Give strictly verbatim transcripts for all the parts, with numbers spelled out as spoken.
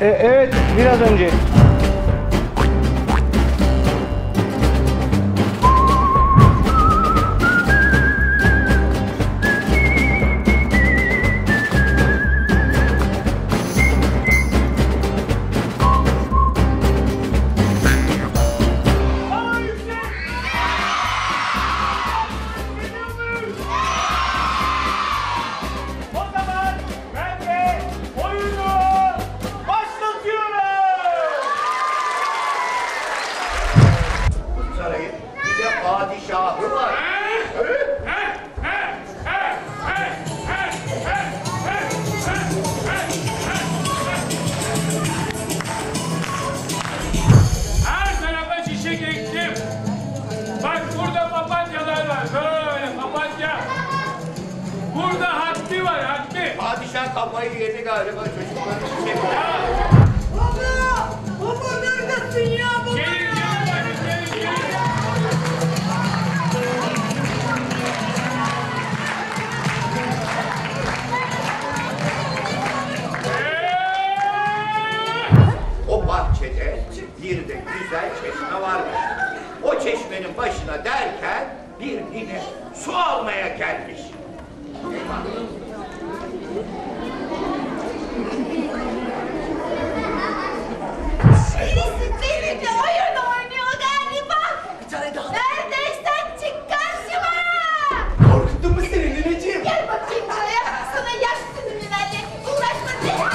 E, evet, biraz önce. Padişahı var. Her tarafa çiçek ektim. Bak burada papatyalar var. Böyle papatya. Burada haddi var, haddi. Padişah kafayı yedi galiba, çocukların çiçek var. Baba! Baba neredesin ya? Baba! Gelin, gelin, gelin, gelin, gelin. O bahçede bir de güzel çeşme varmış. O çeşmenin başına derken bir nine su almaya gelmiş. Birisi benimle oyun oynuyor galiba. Bir tane daha. Neredeysen çık karşıma. Korkuttun mu seni nineciğim? Gel bakayım buraya. Sana yaşlı ninelerle uğraşma diye.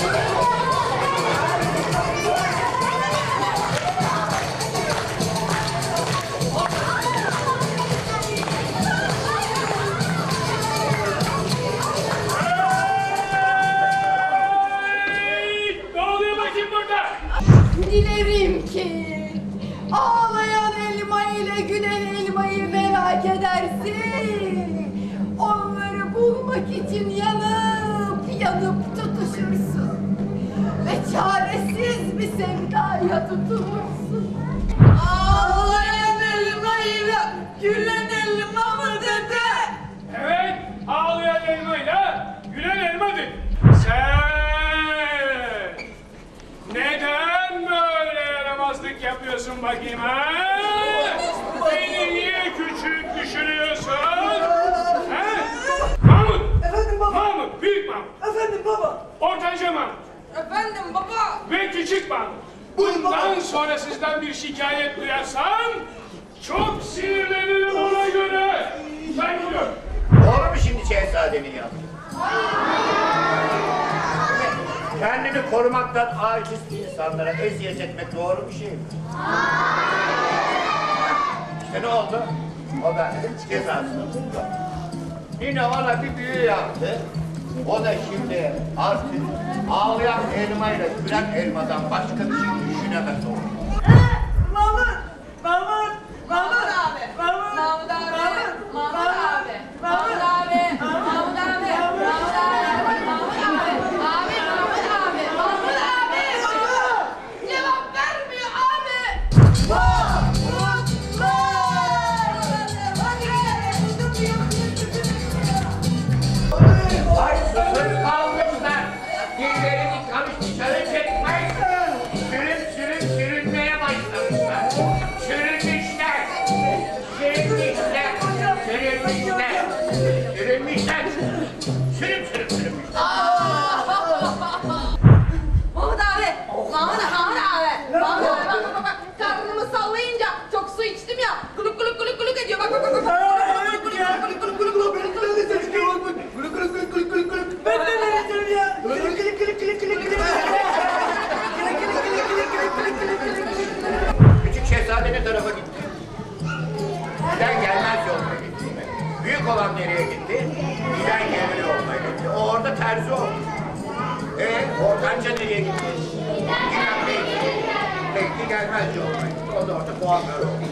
Ne oluyor bakayım burada? Dilerim ki ağlayan elma ile gülen elmayı merak edersin. Onları bulmak için yanıp yanıp tutuşursun. Ve çaresiz bir sevdaya tutulursun. Ağlayan elma ile gülen elma mı dedi? Evet, ağlayan elmayla gülen elmadır. Sen neden böyle yaramazlık yapıyorsun bakayım ha? Beni niye küçük düşürüyorsun? Ha? Mahmut! Efendim baba. Mahmut, büyük Mahmut. Efendim baba. Ortanca Mahmut. Efendim baba. Ve küçük Mahmut. Buyurun baba. Bundan sonra sizden bir şikayet duyarsam çok sinirlenirim ona göre. Ben gidiyorum. Doğru mu şimdi şehzadenin yaptığı? Kendini korumaktan aciz insanlara eziyet etmek doğru bir şey mi? İşte ne oldu? O da cezasını buldu. Yine ona bir büyü yaptı. O da şimdi artık ağlayan elmayla gülen elmadan başka bir şey düşünemez oldu. Mahmut. Mahmut. Mahmut abi. Mahmut. Mahmut abi. Mahmut. Mahmut abi. Mahmut. Mahmut abi. Mahmut abi. Mahmut abi. Mahmut abi. Abi Mahmut abi. Mahmut abi. Cevap vermiyor abi. Ay sözün kalmışlar. Dillerini yıkamış dışarı çekmek. Sürün sürün sürünmeye başlamışlar. Sürünmüşler. Sürünmüşler. Sürünmüşler. Sürünmüşler. Sürün sürün sürünmüşler. Mahmut abi. Mahmut, Mahmut abi. Mahmut abi bak bak bak. Karnımı sallayınca çok su içtim ya. Kuluk kuluk kuluk kuluk ediyor. Bak bak bak. bak. Kuluk kuluk kuluk kuluk kuluk kuluk. Ben de vereceğim ya. Kılık kılık kılık kılık kılık kılık. Küçük şehzade ne tarafa gitti? Giden gelmez yoluna gitti. Büyük olan nereye gitti? Giden gelir yoluna gitti. O orada terzi oldu. Ee, ortanca nereye gitti? Giden belki, belki gelmez yoluna gitti. O da orada kuaför oldu.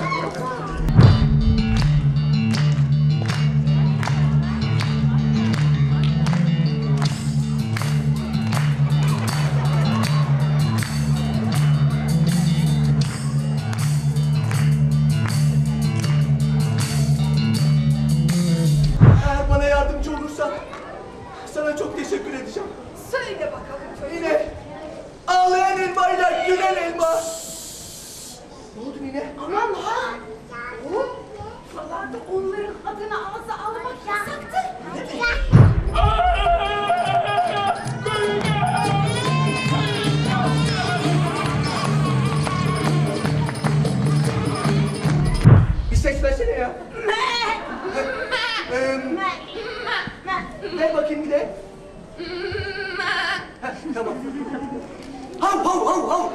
Eğer bana yardımcı olursan sana çok teşekkür edeceğim. Söyle bakalım çocuğum. Yine Gülen elmayla gülen elma. Ne oldu Mine? Aman ha! O buralarda onların adını ağza almak yasaktır. Bir ses versene ya. Eee, ver bakayım bir de. Heh, tamam. Hav hav hav hav.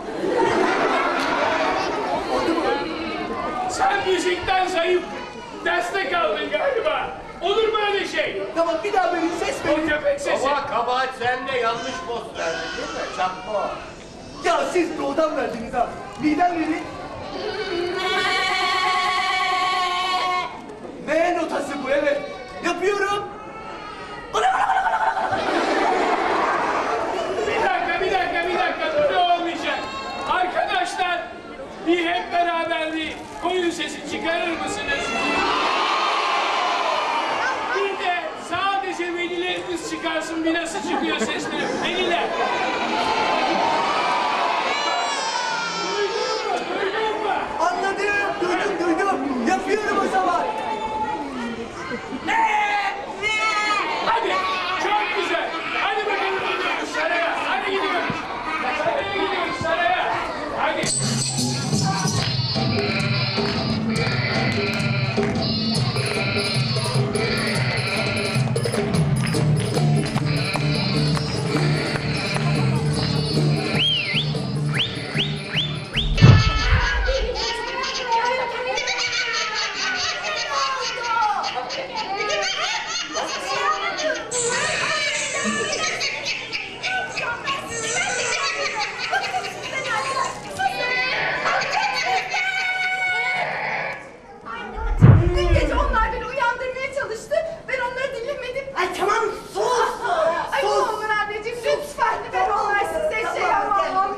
Oldu mu? Sen müzikten zayıf destek aldın galiba. Olur mu öyle şey? Tamam bir daha verin ses O verin. köpek sesi. Baba kabahat sende, yanlış post verdin değil mi? Çakma o. Ya siz doğudan verdiniz ha. Birden verin. M notası bu, evet. Yapıyorum. Bir dakika, bir dakika, bir dakika. Böyle olmayacak. Arkadaşlar, bir hep beraber bir koyun sesi çıkarır mısınız? Bir de sadece velileriniz çıkarsın. Bir nasıl çıkıyor sesleri? Veliler. Duydun mu? Duydun mu? Anladım, duydum, duydum. Yapıyorum o zaman. Hadi, çok güzel. Hadi bakalım gidiyoruz saraya. Hadi gidiyoruz. Saraya gidiyoruz, saraya. Hadi. Dün gece onlar beni uyandırmaya çalıştı. Ben onları dinlemedim. Ay tamam, sus. Ay ne olur anneciğim lütfen. Ben onlar size şey yapamam.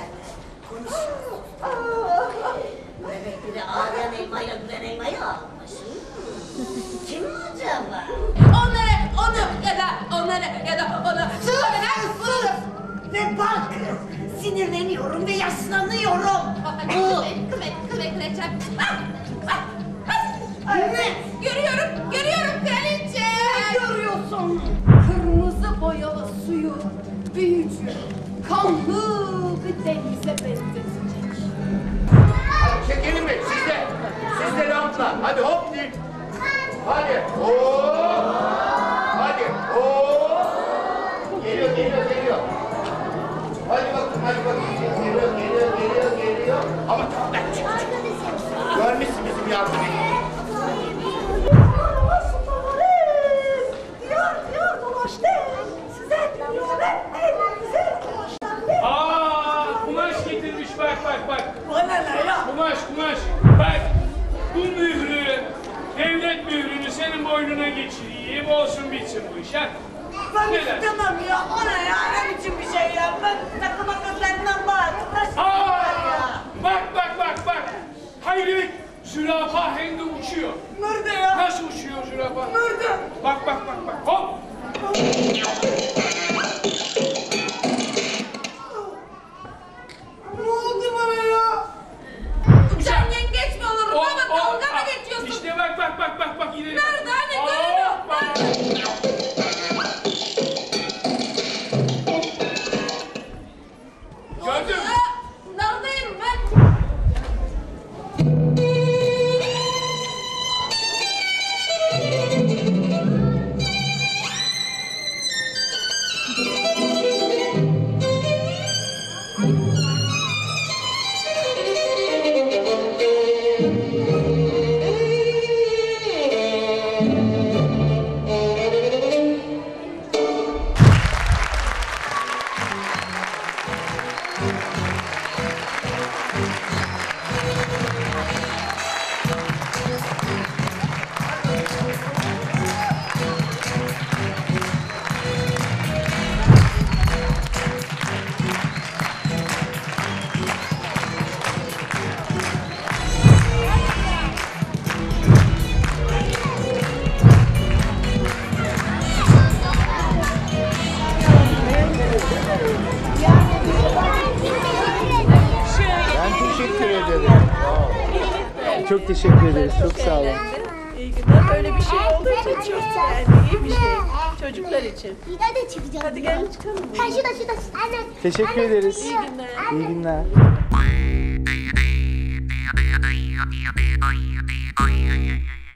Evet, bir de ağlayan elmayla gülen elmayı almış. Hmm. Kim acaba? Onları, onu ya da onları ya da onu. Sus! Sus! Ve bak, sinirleniyorum ve yaşlanıyorum. Kıvek, kıvek, kıvek, reçel. Ne? Görüyorum, görüyorum kraliçe. Görüyorsun. Kırmızı boyalı suyu büyücü, kanlı bir denize benzetecek. Hadi çekelim mi? Siz de. Siz de rahatla. Hadi hop deyin. Hadi. Hop. Hadi. Hop. Geliyor, geliyor, geliyor. Hadi bakın, hadi bakın. Geliyor, geliyor, geliyor, geliyor. Ama tamam, ben çık, çık. Görmüşsün bizim yardımı. Diyor, diyor, dolaştı. Size beraber evimize dolaştı. Aa, kumaş getirmiş bak bak bak. Bana ne ya? Kumaş kumaş. Bak bu mührü, devlet mührünü senin boynuna geçireyim. Olsun bitsin bu iş ha. Ben Neden? istemem ya. O ne ya? Ne biçim bir şey ya? Ben takıma kızlarından var. Nasıl Aa, ya? bak bak bak bak. Hayret, zürafa hem de uçuyor. Nerede ya? Nasıl uçuyor zürafa? Nerede? Bak bak bak bak. Hop. Ne oldu bana ya? Sen yengeç mi olursun O, ama o, dalga mı a- geçiyorsun? İşte bak bak bak bak bak ileri. bak. Nerede hani görüyorum. Hoppa. Gördün mü? Aa, Daldayım ben. Çok teşekkür ederiz. Çok sağ olun. İyi günler. Böyle bir şey olduğu için çok yani iyi bir şey. Çocuklar için. Bir daha da çıkacağım. Hadi gelin çıkalım. Ha şurada şurada. Anne. Teşekkür Anne, ederiz. gidiyor. günler. Anne. İyi günler.